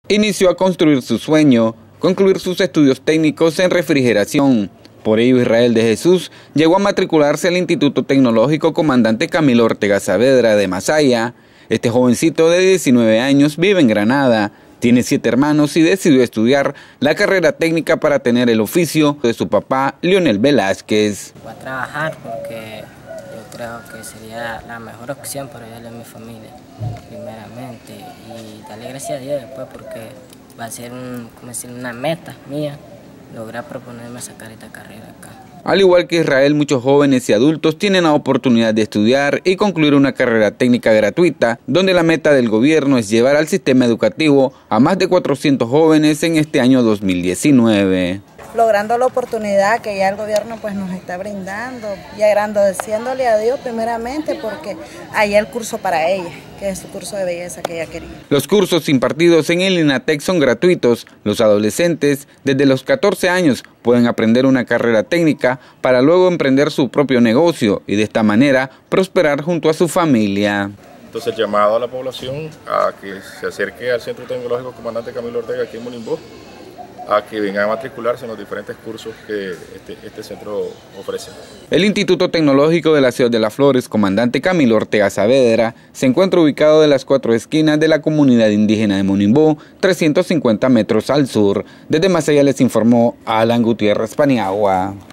inició a construir su sueño, concluir sus estudios técnicos en refrigeración. Por ello, Israel de Jesús llegó a matricularse al Instituto Tecnológico Comandante Camilo Ortega Saavedra de Masaya. Este jovencito de 19 años vive en Granada, tiene 7 hermanos y decidió estudiar la carrera técnica para tener el oficio de su papá, Leonel Velázquez. Voy a trabajar porque yo creo que sería la mejor opción para ayudarle a mi familia, primeramente, y darle gracias a Dios después porque va a ser una meta mía lograr proponerme sacar esta carrera acá. Al igual que Israel, muchos jóvenes y adultos tienen la oportunidad de estudiar y concluir una carrera técnica gratuita, donde la meta del gobierno es llevar al sistema educativo a más de 400 jóvenes en este año 2019. Logrando la oportunidad que ya el gobierno pues nos está brindando y agradeciéndole a Dios primeramente porque hay el curso para ella, que es su curso de belleza que ella quería. Los cursos impartidos en el INATEC son gratuitos. Los adolescentes desde los 14 años pueden aprender una carrera técnica para luego emprender su propio negocio y de esta manera prosperar junto a su familia. Entonces, llamado a la población a que se acerque al Centro Tecnológico Comandante Camilo Ortega aquí en Monimbó, a que vengan a matricularse en los diferentes cursos que este centro ofrece. El Instituto Tecnológico de la Ciudad de Las Flores, Comandante Camilo Ortega Saavedra, se encuentra ubicado de las 4 esquinas de la comunidad indígena de Monimbó, 350 metros al sur. Desde Masaya les informó Alan Gutiérrez Paniagua.